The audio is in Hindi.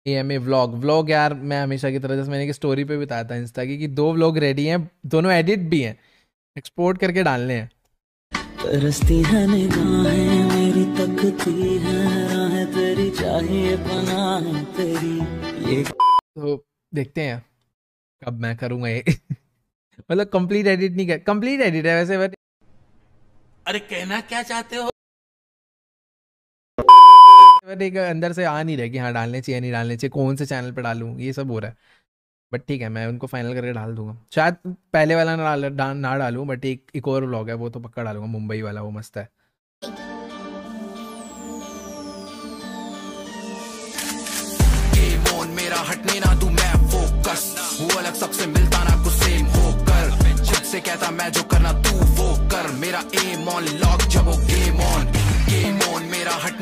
AMA व्लॉग यार, मैं हमेशा की तरह जैसे मैंने एक स्टोरी पे बताया था इंस्टा की कि 2 व्लॉग रेडी हैं, दोनों एडिट भी हैं, एक्सपोर्ट करके डालने हैं। तरसती है निगाहें मेरी, तकती है राहें तेरी, चाहिए पनाह तेरी ये। तो देखते हैं कब मैं करूंगा ये। मतलब कंप्लीट एडिट नहीं कर, कंप्लीट एडिट है वैसे, बट अरे कहना क्या चाहते हो? एक अंदर से आ नहीं रहा कि हाँ डालने चाहिए नहीं डालने चाहिए, कौन से चैनल पे डालूं, ये सब हो रहा है। बट ठीक है, मैं उनको फाइनल करके डाल दूंगा। शायद पहले वाला ना डालूं, बट एक और व्लॉग है वो तो पक्का डालूंगा, मुंबई वाला, वो मस्त है। मेरा हटने ना तू, मैं फोकस वो अलग सबसे मिलता ना कुछ सेम होकर, खुद से कहता मैं जो करना तू वो कर, मेरा एम ऑन लॉक जब वो गेम ऑन, मेरा हट